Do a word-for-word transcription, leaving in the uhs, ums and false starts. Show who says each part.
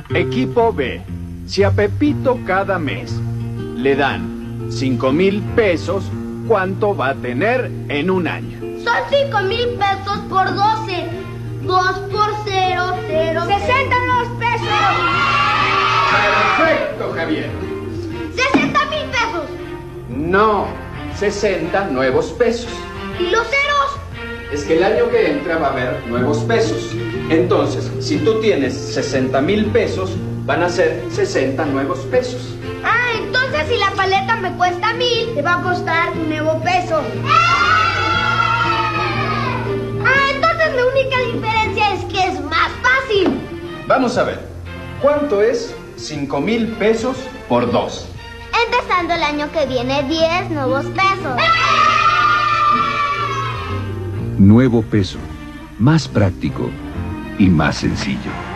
Speaker 1: Equipo B. Si a Pepito cada mes le dan cinco mil pesos, ¿cuánto va a tener en un año?
Speaker 2: Son cinco mil pesos por doce. dos por cero, cero. ¡sesenta nuevos pesos!
Speaker 1: ¡Perfecto, Javier!
Speaker 2: ¡sesenta mil pesos!
Speaker 1: No, sesenta nuevos pesos.
Speaker 2: ¿Y los ceros?
Speaker 1: Es que el año que entra va a haber nuevos pesos. Entonces, si tú tienes sesenta mil pesos, van a ser sesenta nuevos pesos.
Speaker 2: Ah, entonces si la paleta me cuesta mil, te va a costar un nuevo peso. Ah, entonces la única diferencia es que es más fácil.
Speaker 1: Vamos a ver, ¿cuánto es cinco mil pesos por dos?
Speaker 2: Empezando el año que viene, diez nuevos pesos.
Speaker 3: Nuevo peso, más práctico y más sencillo.